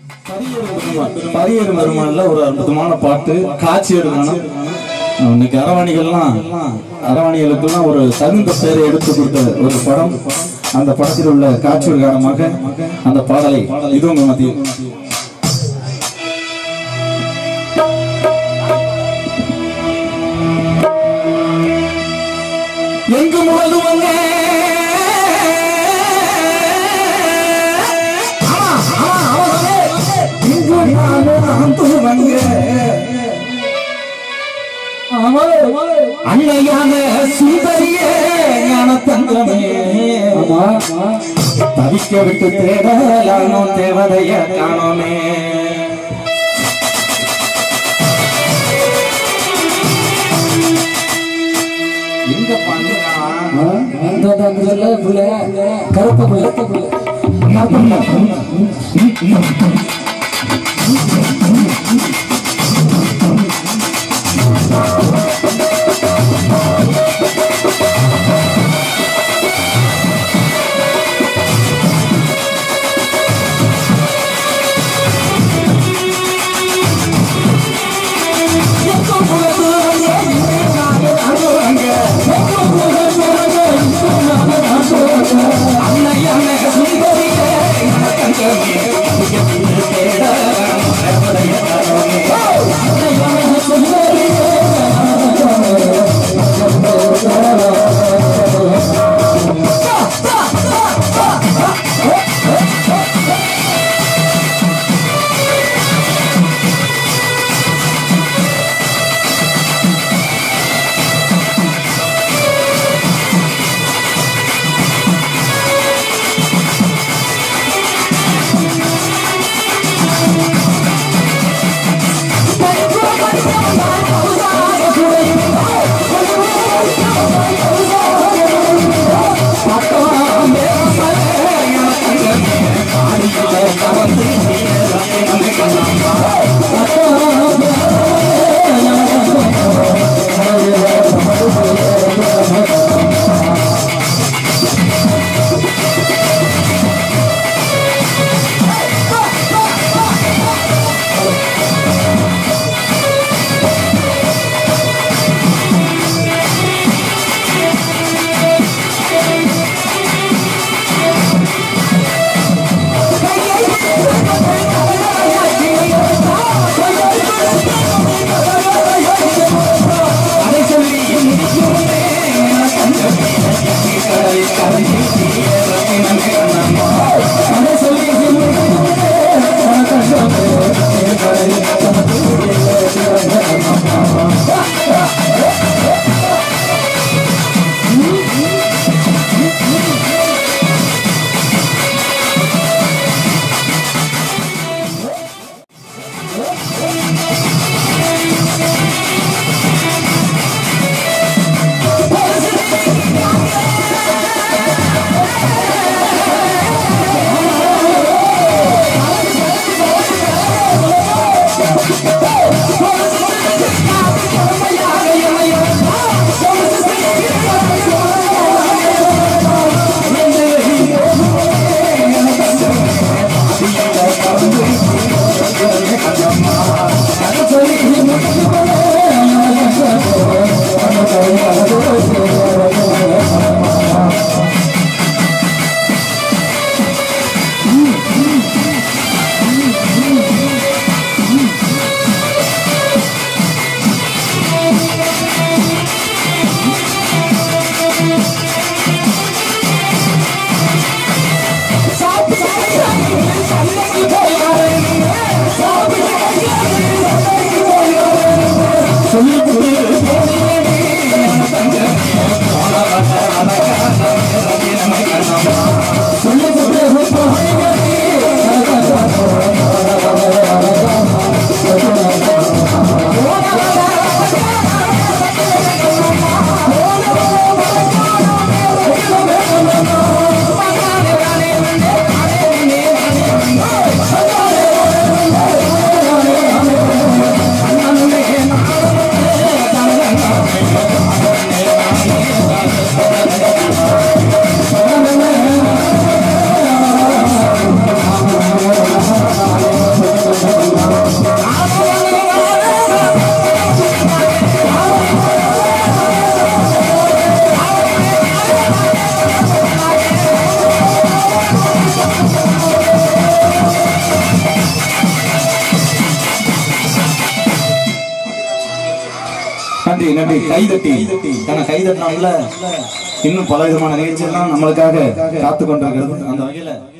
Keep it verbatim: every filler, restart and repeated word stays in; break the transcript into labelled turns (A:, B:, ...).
A: பரியேறும் பெருமாள்ல ஒரு அற்புதமான பாட்டு காட்சி எடுக்கணும். இன்னைக்கு அரவாணிகள்லாம் அரவாணிகளுக்கெல்லாம் ஒரு தகுந்த பேரை எடுத்து கொடுத்த ஒரு படம். அந்த படத்தில் உள்ள காட்சி ஒரு காரணமாக அந்த பாடலை இது உங்க மத்தியில் எங்கு முழுவதுவங்க அன்னையான சுந்தரியே ஞான தங்கமே தவிக்க விட்டு தேடலானோ தேவதைய காணோமே. எங்க பண்ணா கருப்பு நன்றி. கைதட்டி ஏன்னா கைதட்டினால இன்னும் பல விதமான நிகழ்ச்சியெல்லாம் நம்மளுக்காக காத்து கொண்டிருக்கிறது. அந்த வகையில